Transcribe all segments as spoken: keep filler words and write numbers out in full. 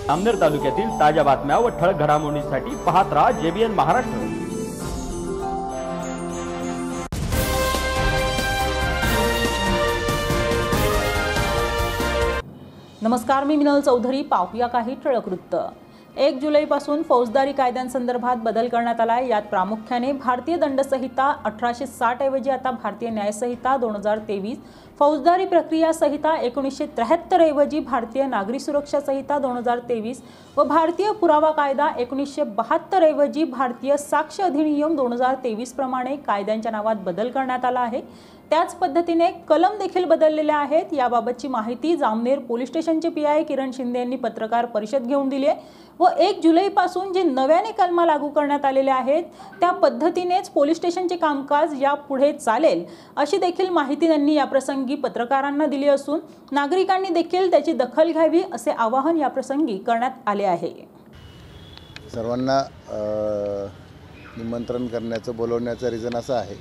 जामनेर तालुक्यातील ताज्या बातम्या व ठळक घडामोडींसाठी पाहत राहा जेबीएन महाराष्ट्र। नमस्कार, मी मिनल चौधरी। पाहूया काही ठळक वृत्त। एक जुलैपासून फौजदारी कायद्यांसंदर्भात बदल करण्यात आला आहे। यात प्रामुख्याने भारतीय दंड संहिता अठराशे साठ ऐवजी आता भारतीय न्याय संहिता दोन हजार तेवीस, फौजदारी प्रक्रिया संहिता एकोणीसशे त्र्याहत्तर ऐवजी भारतीय नागरी सुरक्षा संहिता दोन हजार तेवीस व भारतीय पुरावा कायदा एकोणीसशे बहात्तर ऐवजी भारतीय साक्ष अधिनियम दोन हजार तेवीस प्रमाणे कायद्यांच्या नावात बदल करण्यात आला आहे। त्याच पद्धतीने कलम देखील बदललेले आहेत। याबाबतची माहिती जामनेर पोलीस स्टेशनचे पी आय किरण शिंदे यांनी पत्रकार परिषद घेऊन दिली आहे व एक जुलैपासून जे नव्याने कलम लागू करण्यात आलेले आहेत त्या पद्धतीनेच पोलीस स्टेशनचे कामकाज यापुढे चालेल अशी देखील माहिती त्यांनी या प्रसंगी पत्रकारांना दिली असून नागरिकांनी देखील त्याची दखल घ्यावी असे आवाहन या प्रसंगी करण्यात आले आहे। सर्वांना निमंत्रण करण्याचं बोलवण्याचं रिझन असं आहे,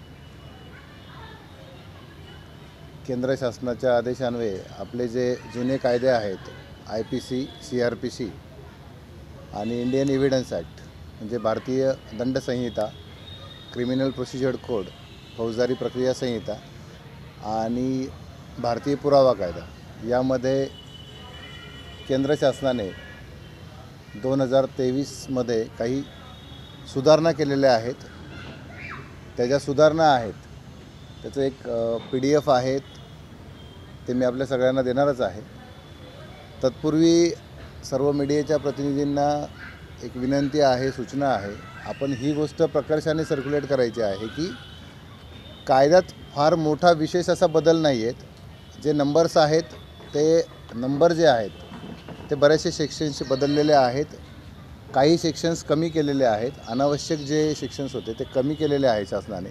केंद्र शासनाच्या आदेशान्वये आपले जे जुने कायदे आहेत I P C, C R P C आणि इंडियन एव्हिडन्स ॲक्ट म्हणजे भारतीय दंड संहिता, क्रिमिनल प्रोसिजर कोड, फौजदारी प्रक्रिया संहिता आणि भारतीय पुरावा कायदा यामध्ये केंद्र शासनाने दोन हजार तेवीसमध्ये काही सुधारणा केलेल्या आहेत। त्या सुधारणा आहेत त्याचं एक पी डी एफ आहेत, ते मी आपल्या सगळ्यांना देणारच आहे। तत्पूर्वी सर्व मीडियाच्या प्रतिनिधींना एक विनंती आहे, सूचना आहे, आपण ही गोष्ट प्रकर्षाने सर्क्युलेट करायची आहे की कायद्यात फार मोठा विशेष असा बदल नाही आहेत। जे नंबर्स आहेत ते नंबर जे आहेत ते बरेचसे सेक्शन्स बदललेले आहेत, काही सेक्शन्स कमी केलेले आहेत, अनावश्यक जे सेक्शन्स होते ते कमी केलेले आहेत शासनाने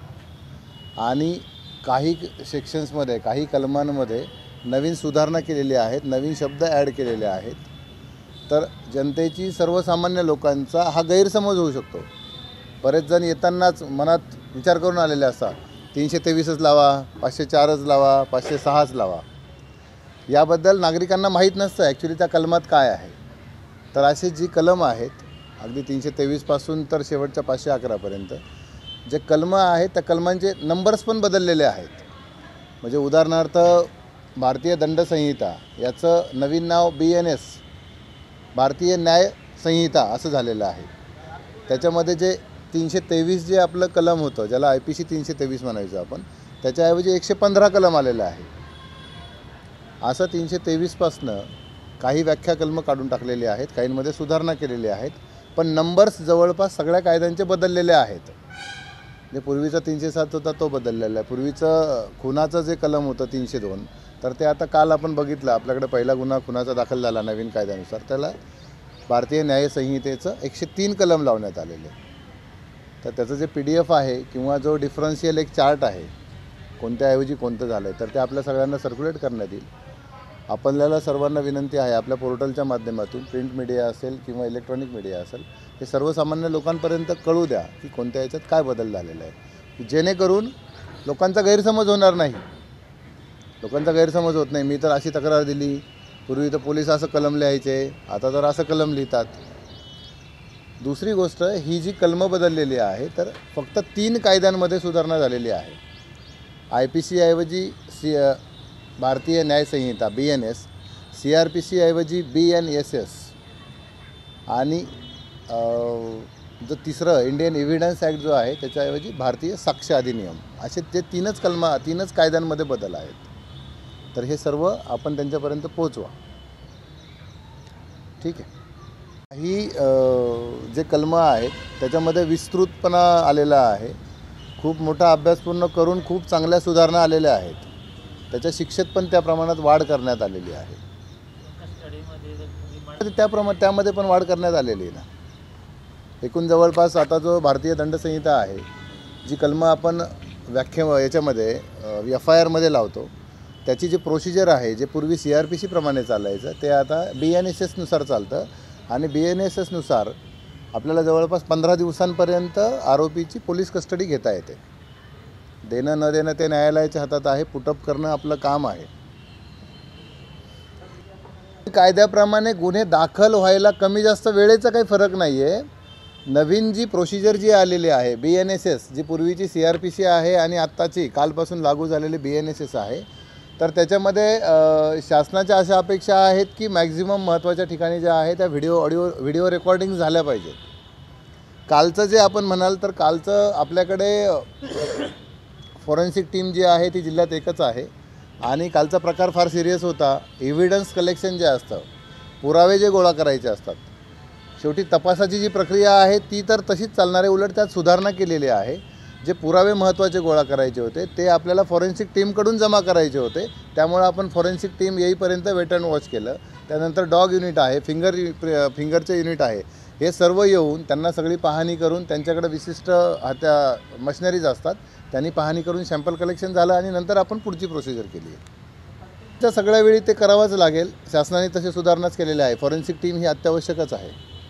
आणि काही सेक्शन्समध्ये काही कलमांमध्ये नवीन सुधारणा केलेली आहेत, नवीन शब्द ॲड केलेले आहेत। तर जनतेची, सर्वसामान्य लोकांचा हा गैरसमज होऊ शकतो। बरेच जण येतानाच मनात विचार करून आलेले असतात तीनशे तेवीसच लावा, पाचशे चारच लावा, पाचशे सहाच लावा। याबद्दल नागरिकांना माहीत नसतं ॲक्च्युली त्या कलमात काय आहे। तर अशी जी कलम आहेत अगदी तीनशे तेवीसपासून तर शेवटच्या पाचशे अकरापर्यंत जे कलमं आहेत त्या कलमांचे नंबर्स पण बदललेले आहेत। म्हणजे उदाहरणार्थ भारतीय दंड संहिता याचं नवीन नाव बी एन एस, भारतीय न्याय संहिता असं झालेलं आहे। त्याच्यामध्ये जे तीनशे तेवीस जे आपलं कलम होतं, ज्याला आय पी सी तीनशे तेवीस म्हणायचं आपण, त्याच्याऐवजी एकशे पंधरा कलम आलेलं आहे। असं तीनशे तेवीसपासनं काही व्याख्या कलमं काढून टाकलेली आहेत, काहींमध्ये सुधारणा केलेली आहेत, पण नंबर्स जवळपास सगळ्या कायद्यांचे बदललेले आहेत। जे पूर्वीचा तीनशे सात होता तो बदललेला आहे। पूर्वीचं खुनाचं जे कलम होतं तीनशे दोन, तर ते आता काल आपण बघितलं आपल्याकडे पहिला गुन्हा खुनाचा दाखल झाला नवीन कायद्यानुसार, त्याला भारतीय न्याय संहितेचं एकशे तीन कलम लावण्यात आलेले। तर त्याचं जे पी डी एफ आहे किंवा जो डिफरन्शियल एक चार्ट आहे कोणत्याऐवजी कोणतं झालं आहे, तर ते आपल्या सगळ्यांना सर्क्युलेट करण्यात येईल। आपल्याला सर्वांना विनंती आहे आपल्या पोर्टलच्या माध्यमातून, प्रिंट मीडिया असेल किंवा इलेक्ट्रॉनिक मीडिया असेल, हे सर्वसामान्य लोकांपर्यंत कळू द्या की कोणत्या याच्यात काय बदल झालेला आहे, जेणेकरून लोकांचा गैरसमज होणार नाही। लोकांचा गैरसमज होत नाही। मी तर अशी तक्रार दिली, पूर्वी तर पोलीस असं कलम लिहायचे, आता तर असं कलम लिहितात। दुसरी गोष्ट, ही जी कलमं बदललेली आहे तर फक्त तीन कायद्यांमध्ये सुधारणा झालेली आहे। आय पी सी ऐवजी सी Bharatiya Nyaya Sanhita B N S, C R P C ऐवजी बी एन एस एस आणि जो तिसरं इंडियन एव्हिडन्स ॲक्ट जो आहे त्याच्याऐवजी भारतीय साक्ष अधिनियम, असे ते तीनच कलमा तीनच कायद्यांमध्ये बदल आहेत। तर हे सर्व आपण त्यांच्यापर्यंत पोचवा, ठीक आहे। ही जे कलमं आहेत त्याच्यामध्ये विस्तृतपणा आलेला आहे, खूप मोठा अभ्यास पूर्ण करून खूप चांगल्या सुधारणा आलेल्या आहेत। त्याच्या शिक्षेत पण त्या प्रमाणात वाढ करण्यात आलेली आहे, त्याप्रमाणे त्यामध्ये पण वाढ करण्यात आलेली आहे ना। एकूण जवळपास आता जो भारतीय दंड संहिता आहे, जी कलमं आपण व्याख्या याच्यामध्ये एफ आय आरमध्ये लावतो, त्याची जी प्रोसिजर आहे, जे पूर्वी सी आर पी सी प्रमाणे चालायचं ते आता बी एन एस एसनुसार चालतं आणि बी एन एस एसनुसार आपल्याला जवळपास पंधरा दिवसांपर्यंत आरोपीची पोलीस कस्टडी घेता येते। देणं न देणं ते न्यायालयाच्या हातात आहे, पुटअप करणं आपलं काम आहे। कायद्याप्रमाणे गुन्हे दाखल व्हायला कमी जास्त वेळेचा काही फरक नाही आहे. नवीन जी प्रोसिजर जी आलेली आहे बी एन एस एस, जी पूर्वीची सी आर पी सी आहे आणि आत्ताची कालपासून लागू झालेली बी एन एस एस आहे, तर त्याच्यामध्ये शासनाच्या अशा अपेक्षा आहेत की मॅक्झिमम महत्त्वाच्या ठिकाणी ज्या आहे त्या व्हिडिओ ऑडिओ व्हिडिओ रेकॉर्डिंग झाल्या पाहिजेत. कालचं जे आपण म्हणाल तर कालचं आपल्याकडे फॉरेन्सिक टीम जी आहे ती जिल्ह्यात एकच आहे आणि कालचा प्रकार फार सिरियस होता. एव्हिडन्स कलेक्शन जे असतं, पुरावे जे गोळा करायचे असतात, शेवटी तपासाची जी प्रक्रिया आहे ती तर तशीच चालणार आहे. उलट त्यात सुधारणा केलेली आहे. जे पुरावे महत्त्वाचे गोळा करायचे होते ते आपल्याला फॉरेन्सिक टीमकडून जमा करायचे होते. त्यामुळे आपण फॉरेन्सिक टीम येईपर्यंत वेट अँड वॉच केलं. त्यानंतर डॉग युनिट आहे, फिंगर फिंगरचे युनिट आहे, हे सर्व येऊन त्यांना सगळी पाहणी करून त्यांच्याकडे विशिष्ट त्या मशिनरीज असतात, त्यांनी पाहणी करून सॅम्पल कलेक्शन झालं आणि नंतर आपण पुढची प्रोसिजर केली आहे. त्या सगळ्या वेळी ते करावंच लागेल. शासनाने तसे सुधारणाच केलेल्या आहे. फॉरेन्सिक टीम ही अत्यावश्यकच आहे.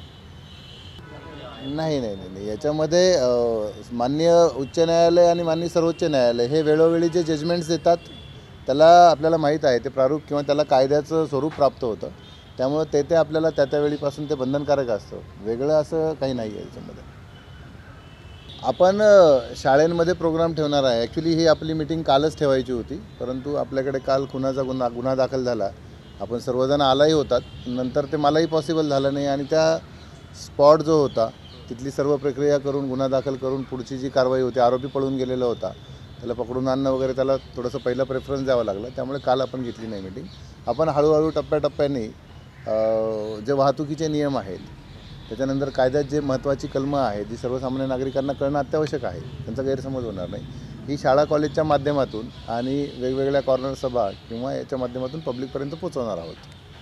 नाही नाही नाही नाही याच्यामध्ये माननीय उच्च न्यायालय आणि माननीय सर्वोच्च न्यायालय हे वेळोवेळी जे जजमेंट्स देतात त्याला आपल्याला माहीत आहे, ते प्रारूप किंवा त्याला कायद्याचं स्वरूप प्राप्त होतं. त्यामुळं ते ते आपल्याला त्या त्यावेळीपासून ते बंधनकारक असतं. वेगळं असं काही नाही आहे याच्यामध्ये. आपण शाळेंमध्ये प्रोग्राम ठेवणार आहे. ॲक्च्युली ही आपली मीटिंग कालच ठेवायची होती, परंतु आपल्याकडे काल खुनाचा गुन्हा गुन्हा दाखल झाला. आपण सर्वजण आलाही होतात. नंतर ते मलाही पॉसिबल झालं नाही आणि त्या स्पॉट जो होता तिथली सर्व प्रक्रिया करून गुन्हा दाखल करून पुढची जी कारवाई होती, आरोपी पळून गेलेला होता, त्याला पकडून आणणं वगैरे, त्याला थोडंसं पहिलं प्रेफरन्स द्यावं लागलं. त्यामुळे काल आपण घेतली नाही मीटिंग. आपण हळूहळू टप्प्याटप्प्याने जे वाहतुकीचे नियम आहेत, त्याच्यानंतर कायद्यात जे महत्त्वाची कलमं आहेत जी सर्वसामान्य नागरिकांना कळणं अत्यावश्यक आहे, त्यांचा गैरसमज होणार नाही, ही शाळा कॉलेजच्या माध्यमातून आणि वेगवेगळ्या कॉर्नर सभा किंवा याच्या माध्यमातून पब्लिकपर्यंत पोहोचवणार आहोत.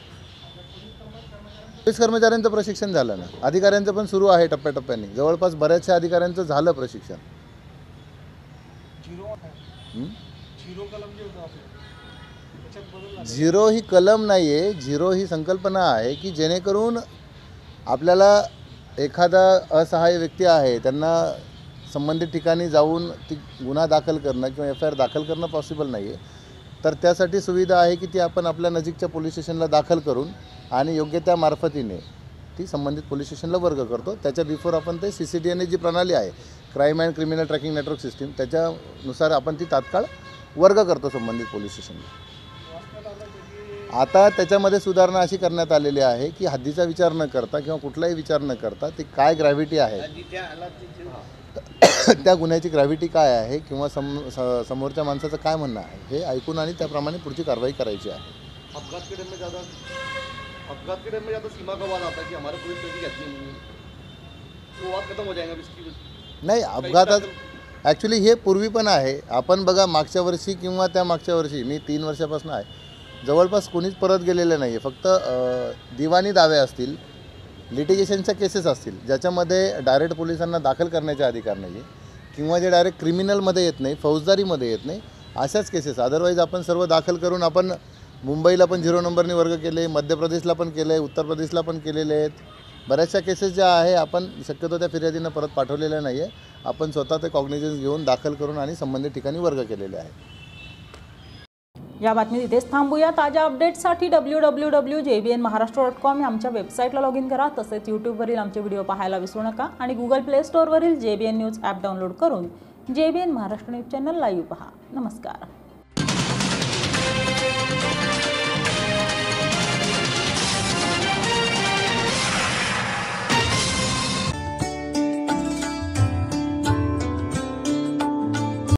पोलीस कर्मचाऱ्यांचं प्रशिक्षण झालं ना, अधिकाऱ्यांचं पण सुरू आहे टप्प्याटप्प्याने. जवळपास बऱ्याचशा अधिकाऱ्यांचं झालं प्रशिक्षण. झिरो ही कलम नाही आहे, झिरो ही संकल्पना आहे की जेणेकरून आपल्याला एखादा असहाय्य व्यक्ती आहे त्यांना संबंधित ठिकाणी जाऊन ती गुन्हा दाखल करणं किंवा एफ आय आर दाखल करणं पॉसिबल नाही आहे. तर त्यासाठी सुविधा आहे की ती आपण आपल्या नजीकच्या पोलीस स्टेशनला दाखल करून आणि योग्य त्या मार्फतीने ती संबंधित पोलीस स्टेशनला वर्ग करतो. त्याच्या बिफोर आपण ते C C D N A जी प्रणाली आहे, crime and criminal tracking network system, त्याच्यानुसार आपण ती तात्काळ वर्ग करतो संबंधित पोलीस स्टेशनला. आता त्याच्यामध्ये सुधारणा अशी करण्यात आलेली आहे की हद्दीचा विचार न करता किंवा कुठलाही विचार न करता ती काय ग्रॅव्हिटी आहे, त्या गुन्ह्याची ग्रॅव्हिटी काय आहे किंवा सम समोरच्या माणसाचं काय म्हणणं आहे हे ऐकून आणि त्याप्रमाणे पुढची कारवाई करायची आहे. अपघात के टाइम में ज़्यादा अपघात के टाइम में ज़्यादा सीमा का वाद आता है कि हमारे पुलिस पेटी कहती नहीं है, वो वाद खत्म हो जाएगा इसकी. नाही, अपघातात ॲक्च्युली हे पूर्वी पण आहे. आपण बघा मागच्या वर्षी किंवा त्या मागच्या वर्षी, मी तीन वर्षापासून आहे, जवळपास कोणीच परत गेलेलं नाही आहे. फक्त दिवाणी दावे असतील, लिटिगेशनच्या केसेस असतील ज्याच्यामध्ये डायरेक्ट पोलिसांना दाखल करण्याचा अधिकार नाही आहे किंवा जे डायरेक्ट क्रिमिनलमध्ये येत नाही, फौजदारीमध्ये येत नाही, अशाच केसेस. अदरवाईज आपण सर्व दाखल करून आपण मुंबईला पण झिरो नंबरने वर्ग केले, मध्य प्रदेशला पण केले, उत्तर प्रदेशला पण केलेले आहेत. बऱ्याचशा केसेस ज्या आहे आपण शक्यतो त्या फिर्यादींना परत पाठवलेल्या नाही आहे. आपण स्वतः ते कॉग्निझन्स घेऊन दाखल करून आणि संबंधित ठिकाणी वर्ग केलेले आहे. या बातमीत इथेच थांबूया. ताज्या अपडेट्ससाठी W W W J B N Maharashtra dot com या आमच्या वेबसाईटला लॉग इन करा. तसेच यूट्यूबवरील आमचे व्हिडिओ पाहायला विसरू नका आणि गुगल प्ले स्टोअरवरील J B N news app download करून J B N Maharashtra news channel live पहा. नमस्कार.